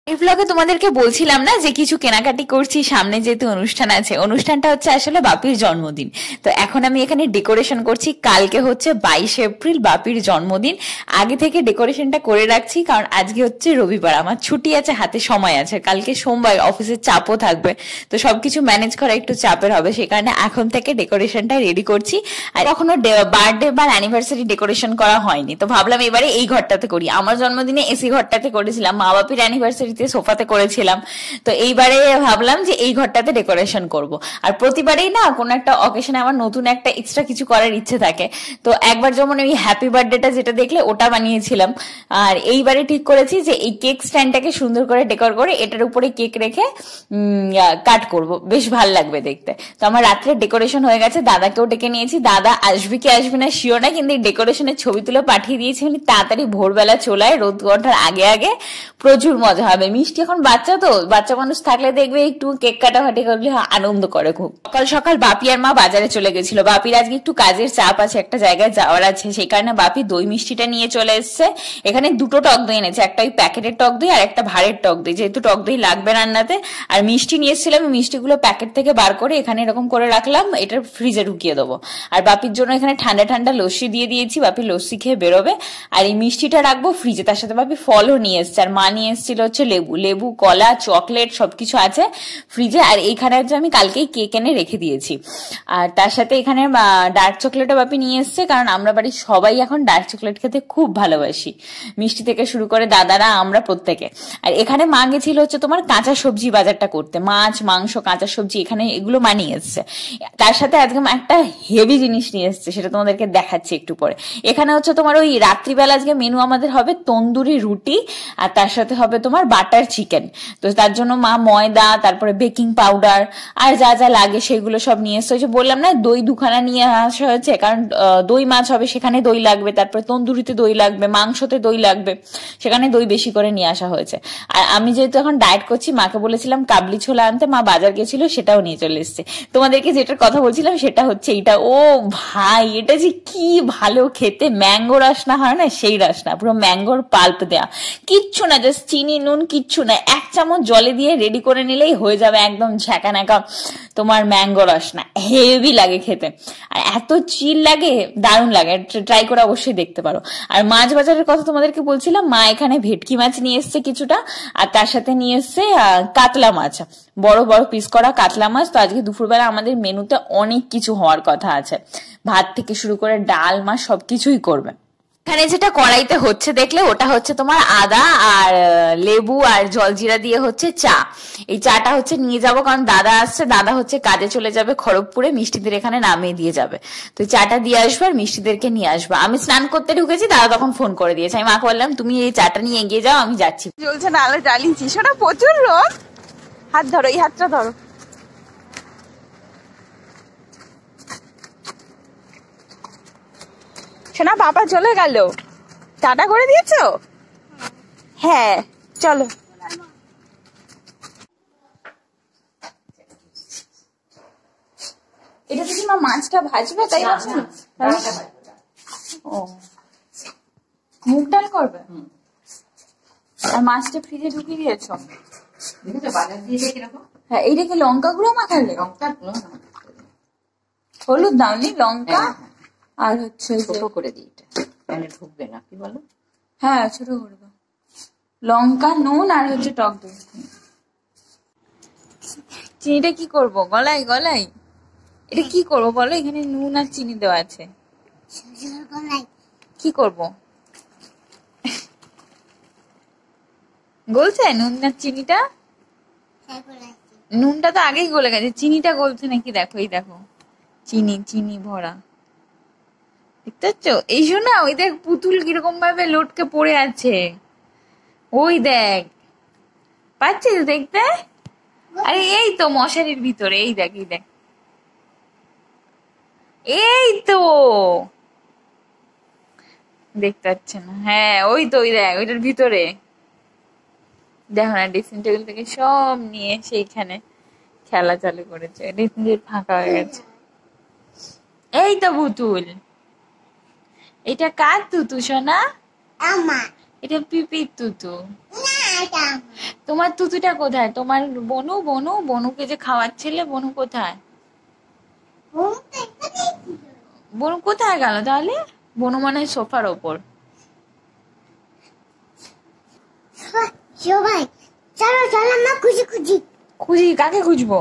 এই ব্লগে তোমাদেরকে বলছিলাম না যে কিছু কেনাকাটি করছি, সামনে যেহেতু অনুষ্ঠান আছে। অনুষ্ঠানটা হচ্ছে আসলে বাপির জন্মদিন। তো এখন আমি এখানে ডেকোরেশন করছি। কালকে হচ্ছে 22 এপ্রিল, বাপির জন্মদিন। আগে থেকে ডেকোরেশনটা করে রাখছি, কারণ আজকে হচ্ছে রবিবার, আমার ছুটি আছে, হাতে সময় আছে। কালকে সোমবার, অফিসের চাপও থাকবে, তো সবকিছু ম্যানেজ করা একটু চাপের হবে। সেই কারণে এখন থেকে ডেকোরেশনটা রেডি করছি। আর কখনো বার্থডে বা অ্যানিভার্সারি ডেকোরেশন করা হয়নি, তো ভাবলাম এবারে এই ঘরটাতে করি। আমার জন্মদিনে এসি ঘরটাতে করেছিলাম, মা বাপির অ্যানিভার্সারি সোফাতে করেছিলাম। তো এইবারে ভাবলাম যে এই ঘরটাতে ডেকোরেশন করব। আর প্রতিবারেই না কোনো একটা অকেশনে আমার নতুন একটা এক্সট্রা কিছু করার ইচ্ছে থাকে। তো একবার যেমন ওই হ্যাপি বার্থডেটা যেটা দেখলে ওটা বানিয়েছিলাম, আর এইবারে ঠিক করেছি যে এই কেক স্ট্যান্ডটাকে সুন্দর করে ডেকোর করে এটার উপরে কেক রেখে কাট করব, বেশ ভাল লাগবে দেখতে। তো আমার রাত্রে ডেকোরেশন হয়ে গেছে, দাদাকেও ডেকে নিয়েছি। দাদা আসবে কি আসবে না শিওর না, কিন্তু এই ডেকোরেশনের ছবি তুলে পাঠিয়ে দিয়েছি। মানে তাড়াতাড়ি ভোরবেলা চলে আয়, রোদ ওঠার আগে আগে, প্রচুর মজা হবে। মিষ্টি এখন বাচ্চা, তো বাচ্চা মানুষ থাকলে দেখবে একটু কেক কাটাকাটি করলে আনন্দ করে খুব। সকাল সকাল বাপি আর মা বাজারে চলে গেছিল। বাপির আজকে একটু কাজের চাপ আছে, একটা জায়গায় যাওয়ার আছে, সেই কারণে বাপি দই মিষ্টিটা নিয়ে চলে এসছে। এখানে দুটো টক দই এনেছে, একটা ওই প্যাকেটের টক দই আর একটা ভাঁড়ের টক দই, যেহেতু টক দই লাগবে রান্নাতে। আর মিষ্টি নিয়ে এসেছিলাম, মিষ্টিগুলো প্যাকেট থেকে বার করে এখানে এরকম করে রাখলাম, এটা ফ্রিজে ঢুকিয়ে দেবো। আর বাপির জন্য এখানে ঠান্ডা ঠান্ডা লস্যি দিয়ে দিয়েছি, বাপি লস্যি খেয়ে বেরোবে। আর এই মিষ্টিটা রাখবো ফ্রিজে। তার সাথে বাপি ফলও নিয়ে এসছে, আর মা নিয়ে এসেছিল হচ্ছে লেবু, লেবু, কলা, চকলেট সবকিছু আছে ফ্রিজে। আর এইখানে হচ্ছে আমি কালকেই কেক এনে রেখে দিয়েছি। আর তার সাথে এখানে ডার্ক চকলেটও বাপি নিয়ে এসছে, কারণ আমরা বাড়ির সবাই এখন ডার্ক চকলেট খেতে খুব ভালোবাসি, মিষ্টি থেকে শুরু করে দাদারা, আমরা প্রত্যেকে। আর এখানে মা গেছিল হচ্ছে তোমার কাঁচা সবজি বাজারটা করতে, মাছ, মাংস, কাঁচা সবজি, এখানে এগুলো মা নিয়ে এসছে। তার সাথে আজকে একটা হেভি জিনিস নিয়ে এসছে, সেটা তোমাদেরকে দেখাচ্ছি একটু পরে। এখানে হচ্ছে তোমার ওই রাত্রিবেলা আজকে মেনু আমাদের হবে তন্দুরি রুটি, আর তার সাথে হবে তোমার বাটার চিকেন। তো তার জন্য মা ময়দা, তারপরে বেকিং পাউডার আর যা যা লাগে সেগুলো সব নিয়ে এসছে। বললাম না দই দুখানা নিয়ে আসা হয়েছে, কারণ দই মাছ হবে, সেখানে দই লাগবে, তারপরে তন্দুরিতে দই লাগবে, মাংসতে দই লাগবে, সেখানে দই বেশি করে নিয়ে আসা হয়েছে। আর আমি যেহেতু এখন ডায়েট করছি, মাকে বলেছিলাম কাবলি ছোলা আনতে, মা বাজার গেছিল, সেটাও নিয়ে চলে এসছে। তোমাদেরকে যেটার কথা বলছিলাম সেটা হচ্ছে এইটা। ও ভাই, এটা যে কি ভালো খেতে, ম্যাঙ্গো রসনা হয় না, সেই রসনা, পুরো ম্যাঙ্গোর পাল্প দেয়া, কিচ্ছু না, জাস্ট চিনি নুন, কিচ্ছু না, 1 চামচ জলে দিয়ে রেডি করে নিলেই হয়ে যাবে একদম ঝাঁকা নাকা তোমার ম্যাঙ্গো রসনা। হেভি লাগে খেতে, আর এত চিল লাগে, দারুণ লাগে, ট্রাই করে অবশ্যই দেখতে পারো। আর মাছ বাজারের কথা তোমাদেরকে বলছিলাম, মা এখানে ভেটকি মাছ নিয়ে এসছে কিছুটা, আর তার সাথে নিয়ে এসছে কাতলা মাছ, বড় বড় পিস করা কাতলা মাছ। তো আজকে দুপুরবেলা আমাদের মেনুতে অনেক কিছু হওয়ার কথা আছে, ভাত থেকে শুরু করে ডাল, মাছ সবকিছুই করবে। এখানে যেটা কড়াইতে হচ্ছে দেখলে, ওটা হচ্ছে তোমার আদা আর লেবু আর জলজিরা দিয়ে হচ্ছে চা। এই চাটা হচ্ছে নিয়ে যাব, কারণ দাদা আসছে, দাদা হচ্ছে কাজে চলে যাবে খড়গপুরে, মিষ্টিদের এখানে নামিয়ে দিয়ে যাবে। তো চাটা দিয়ে আসবো আর মিষ্টিদেরকে নিয়ে আসবো। আমি স্নান করতে ঢুকেছি, দাদা তখন ফোন করে দিয়েছে। আমি মাকে বললাম তুমি এই চাটা নিয়ে এগিয়ে যাও, আমি যাচ্ছি। চলছে না, আলো জ্বালিয়েছি, শোনা প্রচুর রোদ। হাত ধরো, এই হাতটা ধরো। শোনা বাবা চলে গেল, টাটা করে দিয়েছো? হ্যাঁ চলো। এটা থেকে মা মাছটা ভাজবে, তাই ও মুগ ডাল করবে, আর মাছটা ফ্রিজে ঢুকিয়ে দিয়েছ। হ্যাঁ, এইটা কি লঙ্কা গুঁড়ো মাখালে? হলুদ দাওনি, লঙ্কা আর হচ্ছে ছোট করে দিই, এটা ঢুকবে না, কি বলো? হ্যাঁ ছোট করবো, লঙ্কা, নুন আর হচ্ছে টক দই। চিনিটা কি করব? গলাই গলাই এটা কি করবো বলো? এখানে নুন আর চিনি দেওয়া আছে, কি করব? গলছে নুন আর চিনিটা? নুনটা তো আগেই গলে গেছে, চিনিটা গলছে নাকি দেখো, এই দেখো চিনি, চিনি ভরা, দেখতে পাচ্ছ? এই শোনা, ওই দেখ পুতুল কিরকম ভাবে লটকে পড়ে আছে, ওই দেখ, পাচ্ছিস দেখতে? আরে এই তো মশারির ভিতরে, এই দেখ, এই দেখ, এই তো দেখতে পাচ্ছে না? হ্যাঁ ওই তো, ওই দেখ, ওইটার ভিতরে দেখো না, ড্রেসিং টেবিল থেকে সব নিয়ে সেইখানে খেলা চালু করেছে, ড্রেসিং টেবিল ফাঁকা হয়ে গেছে। এই তো পুতুল, এটা কার তুতু সোনা? এটা পিপির তুতু। তোমার তুতুটা কোথায়? তোমার বনু বনু বনুকে যে খাওয়াচ্ছিলে, বনু কোথায়? বনু কোথায় গেল তাহলে? বনু মনে হয় সোফার ওপর। খুঁজি কাকে খুঁজবো?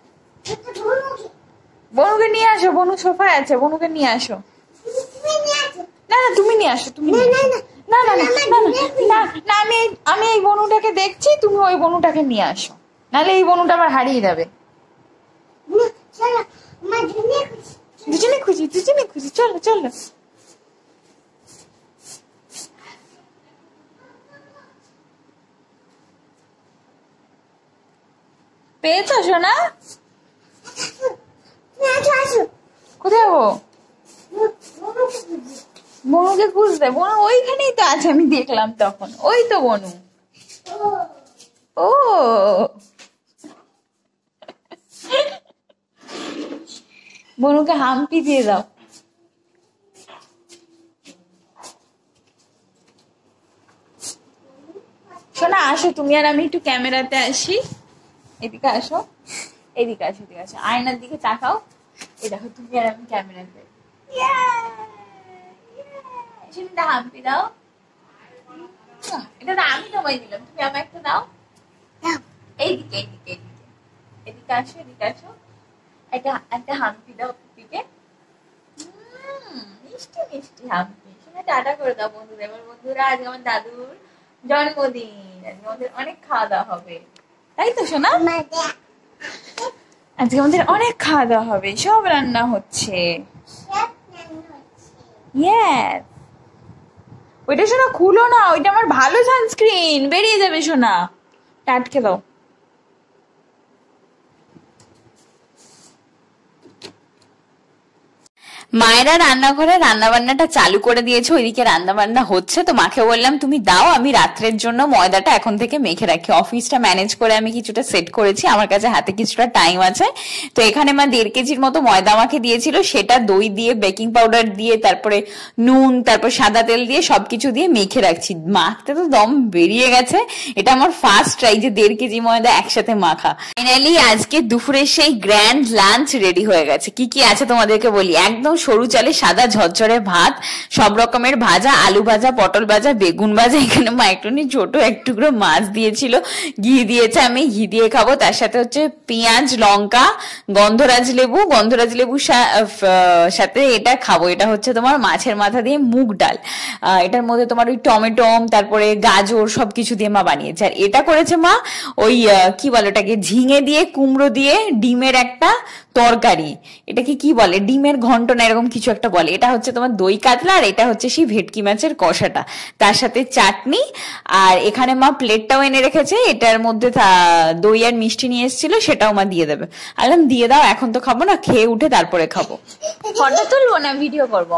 বনুকে নিয়ে আসো, বনু সোফায় আছে, বনুকে নিয়ে আসো। না না তুমি নিয়ে আসো, তুমি না না না না না, আমি এই বনুটাকে দেখছি, তুমি ওই বনুটাকে নিয়ে আসো, নাহলে এই বনুটা আবার হারিয়ে যাবে। দুজনে খুঁজি, দুজনে খুঁজি, চলো চলো। পেয়েছো সোনা? কোথায় ও? বনুকে খুঁজতে, বনু ওইখানেই তো আছে, আমি দেখলাম তখন, ওই তো বনু। ও বনুকে হাম্পি দিয়ে দাও। শোনা আসো, তুমি আর আমি একটু ক্যামেরাতে আসি, এদিকে আসো, এদিকে আসো, এদিকে আসো, আয়নার দিকে তাকাও। এই দেখো তুমি আর আমি ক্যামেরাতে। এটা হাম্পি দাও, এটা আমি তোমায় দিলাম, তুমি আমায় একটা দাও। এইদিকে এইদিকে এইদিকে এদিকে আসো, এদিকে আসো, একটা একটা হাম্পি দাও পিপিকে। মিষ্টি মিষ্টি হাম্পি। শুনে টাটা করে দাও বন্ধুদের। আমার বন্ধুরা, আজকে আমার দাদুর জন্মদিন, আজকে আমাদের অনেক খাওয়া দাওয়া হবে, তাই তো শোনা? আজকে আমাদের অনেক খাওয়া দাওয়া হবে, সব রান্না হচ্ছে। ইয়েস। ওইটা শোনা খুলো না, ওইটা আমার ভালো সানস্ক্রিন, বেরিয়ে যাবে শোনা, টাটকে দাও। মায়েরা রান্নাঘরে রান্না বান্নাটা চালু করে দিয়েছে, ওইদিকে রান্না বান্না হচ্ছে। তো মাকে বললাম তুমি দাও, আমি রাত্রের জন্য ময়দাটা এখন থেকে মেখে রাখি। অফিসটা ম্যানেজ করে আমি কিছুটা সেট করেছি, আমার কাছে হাতে কিছুটা টাইম আছে। তো এখানে মা 1.5 কেজির মতো ময়দা আমাকে দিয়েছিল, সেটা দই দিয়ে, বেকিং পাউডার দিয়ে, তারপরে নুন, তারপর সাদা তেল দিয়ে সবকিছু দিয়ে মেখে রাখছি। মাখতে তো দম বেরিয়ে গেছে। এটা আমার ফার্স্ট ট্রাই যে 1.5 কেজি ময়দা একসাথে মাখা। ফাইনালি আজকে দুপুরে সেই গ্র্যান্ড লাঞ্চ রেডি হয়ে গেছে। কি কি আছে তোমাদেরকে বলি। একদম সরু চালে সাদা ঝরঝরে ভাত, সব রকমের ভাজা, আলু ভাজা, পটল ভাজা, বেগুন ভাজা, এখানে মা একটুখানি ছোট এক টুকরো মাছ দিয়েছিল, ঘি দিয়েছে, আমি ঘি দিয়ে খাবো। তার সাথে হচ্ছে পেঁয়াজ, লঙ্কা, গন্ধরাজ লেবু সাথে এটা খাবো। এটা হচ্ছে তোমার মাছের মাথা দিয়ে মুগ ডাল, এটার মধ্যে তোমার ওই টমেটো, তারপরে গাজর সবকিছু দিয়ে মা বানিয়েছে। আর এটা করেছে মা ওই কি বলে ওটাকে, ঝিঙে দিয়ে, কুমড়ো দিয়ে, ডিমের একটা তরকারি, এটাকে কি বলে, ডিমের ঘন্ট না এরকম কিছু একটা বলে। এটা হচ্ছে তোমার দই কাতলা, আর এটা হচ্ছে সেই ভেটকি মাছের কষাটা, তার সাথে চাটনি। আর এখানে মা প্লেটটাও এনে রেখেছে, এটার মধ্যে দই আর মিষ্টি নিয়ে এসেছিল, সেটাও মা দিয়ে দেবে। আলাম দিয়ে দাও, এখন তো খাবো না, খেয়ে উঠে তারপরে খাবো। ফটো তুলবো না ভিডিও করবো?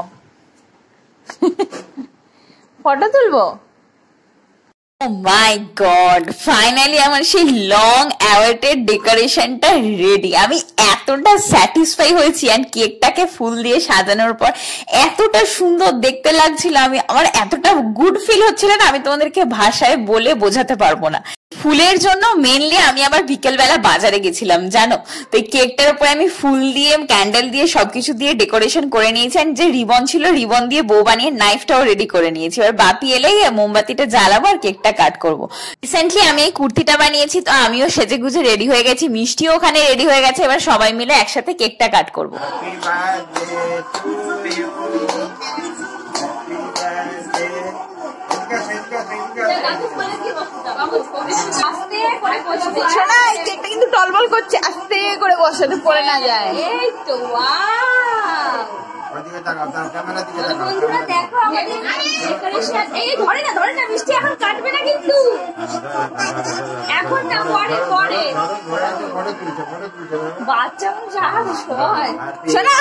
ফটো তুলবো। Oh my God! ফাইনালি আমার সেই লং অ্যাওয়েটেড ডেকোরেশনটা রেডি। আমি এতটা স্যাটিসফাই হয়েছি, এন্ড কেকটাকে ফুল দিয়ে সাজানোর পর এতটা সুন্দর দেখতে লাগছিল, আমার এতটা গুড ফিল হচ্ছিল না, আমি তোমাদেরকে ভাষায় বলে বোঝাতে পারবো না। ফুলের জন্য মেনলি আমি আবার বিকেলবেলা বাজারে গেছিলাম জানো, তো এই কেকটার উপরে আমি ফুল দিয়ে, ক্যান্ডেল দিয়ে, সবকিছু দিয়ে ডেকোরেশন করে নিয়েছি। আর যে রিবন ছিল, রিবন দিয়ে বউ বানিয়ে নাইফটাও রেডি করে নিয়েছি। এবার বাপি এলেই মোমবাতিটা জ্বালাবো আর কেকটা কাট করবো। রিসেন্টলি আমি এই কুর্তিটা বানিয়েছি, তো আমিও সেজে গুজে রেডি হয়ে গেছি, মিষ্টিও ওখানে রেডি হয়ে গেছে। এবার সবাই মিলে একসাথে কেকটা কাট করবো। কেকটা কিন্তু টলবল করছে, আস্তে করে বসাতে পড়ে না যায়। এই তো বন্ধুরা দেখো আমাদের ডেকোরেশন। এই ধরে না মিষ্টি, এখন কাটবে না কিন্তু, এখন না, পরে পরে বাচ্চা মানুষ শোনা,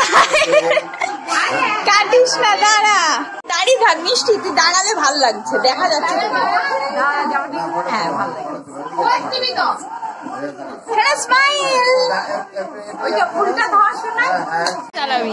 কাটিস না, দাঁড়িয়ে থাক মিষ্টি, তুই দাঁড়ালে ভালো লাগছে, দেখা যাচ্ছে। হ্যাঁ ভালো লাগছে। সোনা স্মাইল। ওইটা ফুলটা ধর সোনা। চালাবি।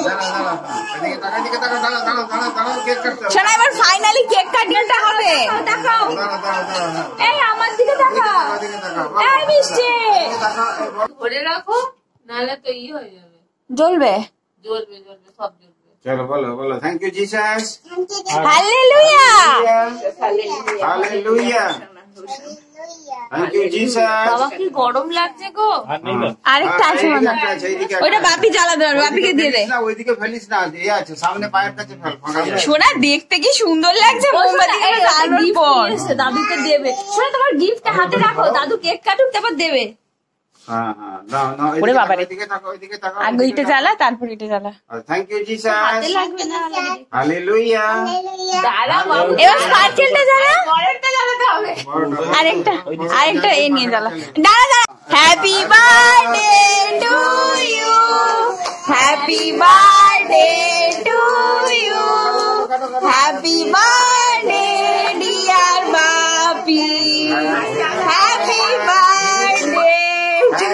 সোনা এবার ফাইনালি কেক কাটিংটা হবে। দেখাও। এই আমার দিকে তাকাও। এই মিষ্টি। ধরে রাখো নাহলে তো হয়ে যাবে। জ্বলবে। জ্বলবে সব জ্বলবে। চলো বলো বলো thank you Jesus. Hallelujah. Hallelujah. Thank you Jesus. বাবা কি গরম লাগছে গো। আরেকটা আছে মনে হয়। ওইটা বাপি জ্বালা দেবে, বাপিকে দিয়ে দে। না ওইদিকে ফেলিস না, এই আছে সামনে পায়ের কাছে ফেল। সোনা দেখতে কি সুন্দর লাগছে মোমবাতিগুলো জ্বালানোর পর। দাদুকে দেবে। শোনো তোমার গিফটটা হাতে রাখো, দাদু কেক কাটুক তারপর দেবে। হ্যাঁ হ্যাঁ নাও নাও ওরে বাবা রে। ওইদিকে তাকাও ওইদিকে তাকাও। আগে এটা জ্বালা তারপর এটা জ্বালা। Thank you Jesus. হাতে লাগবে না। হালেলুয়া। দাঁড়া বাবু। এবার স্পার্কেলটা জ্বালা। পরেরটা জ্বালাতে হবে। আরেকটা এ নিয়ে জ্বালা। দাঁড়া দাঁড়া। Happy birthday to you, happy birthday to you, happy birthday dear Bapi, happy birthday to.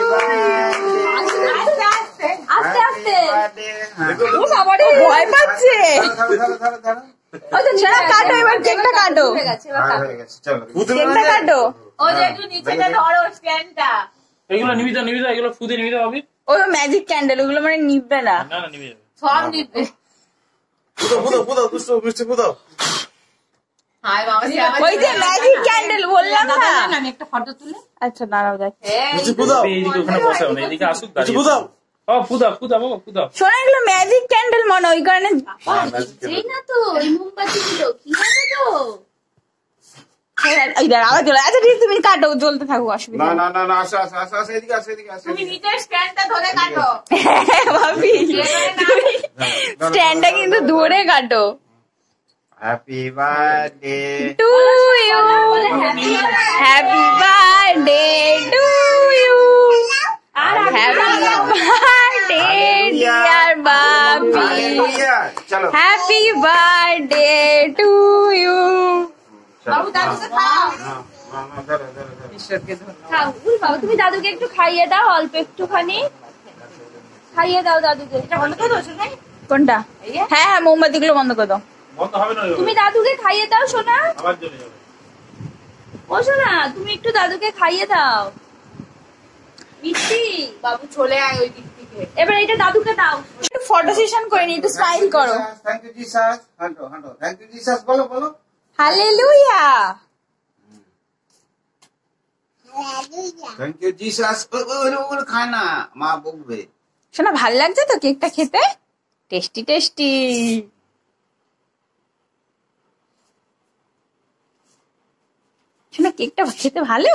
আস্তে আস্তে। ও বাবা রে ভয় পাচ্ছে। ওই তো ছেড়া কাটো, এবার কেকটা কাটো। হয়ে গেছে এবার কাটো। হয়ে গেছে চলো। কেকটা কাটো। ও যে একটু নিচেটা ধরো স্ট্যান্ডটা। এগুলো নিবি দাও এগুলো ফুদে নিবি দাও ভাবি। ওই ম্যাজিক ক্যান্ডেল ওগুলো মানে নিববে না। না না নিবি যাবে। সব নিবে। হাই বাবা সে আমার ওই যে ম্যাজিক ক্যান্ডেল বললাম না। আমি একটা ফটো তুলে। আচ্ছা দাঁড়াও দেখ। এইদিকে ওখানে বসাও না, এদিকে আসুক দাঁড়িয়ে। ও ফুদা বাবা ফুদা। শোনা এগুলো ম্যাজিক ক্যান্ডেল মনে, ওই কারণে। এই না তো এই মোমবাতিগুলো কি হবে তো। ওই দাঁড়া আবার জ্বলে। আচ্ছা ঠিক আছে, তুমি কাটো, জ্বলতে থাকো, অসুবিধা না নেই। না না না আসো আসো আসো আসো এদিকে আসো এদিকে আসো। তুমি নিচের স্ট্যান্ডটা ধরে কাটো। ভাবি স্ট্যান্ডটা কিন্তু ধরে কাটো। Happy birthday to you, happy birthday to you, happy birthday dear Bapi, চলো হ্যাপি বার্থডে টু ইউ। বাবু দাদুকে খাও। খাও। উল বাবা তুমি দাদুকে একটু খাইয়ে দাও, অল্প একটুখানি খাইয়ে দাও দাদুকে। এটা বন্ধ করে দাও শোনাই। কোনটা? হ্যাঁ হ্যাঁ মোমবাতি গুলো বন্ধ করে দাও। বন্ধ হবে না তুমি দাদুকে খাইয়ে দাও সোনা। আবার চলে যাবে। ও সোনা তুমি একটু দাদুকে খাইয়ে দাও। মিষ্টি বাবু চলে আয় ওই দিক থেকে। এবার এটা দাদুকে দাও। একটু ফটো সেশন করে নি, একটু স্মাইল করো। Thank you Jesus. হাঁটো হাঁটো থ্যাংক ইউ জিসাস বলো বলো। হালেলুয়া। Thank you Jesus. ওগুলো খায় না, মা বকবে। শোনা ভাল লাগছে তো কেকটা খেতে? Tasty tasty. শোনা কেকটা খেতে ভালো।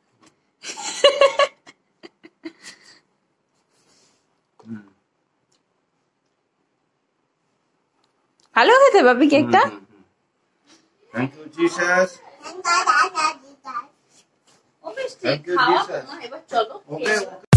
ভালো খেতে পাবি কেকটা। Thank you Jesus. ও মিষ্টি Thank you, খাওয়া। Jesus. এবার চলো। ওকে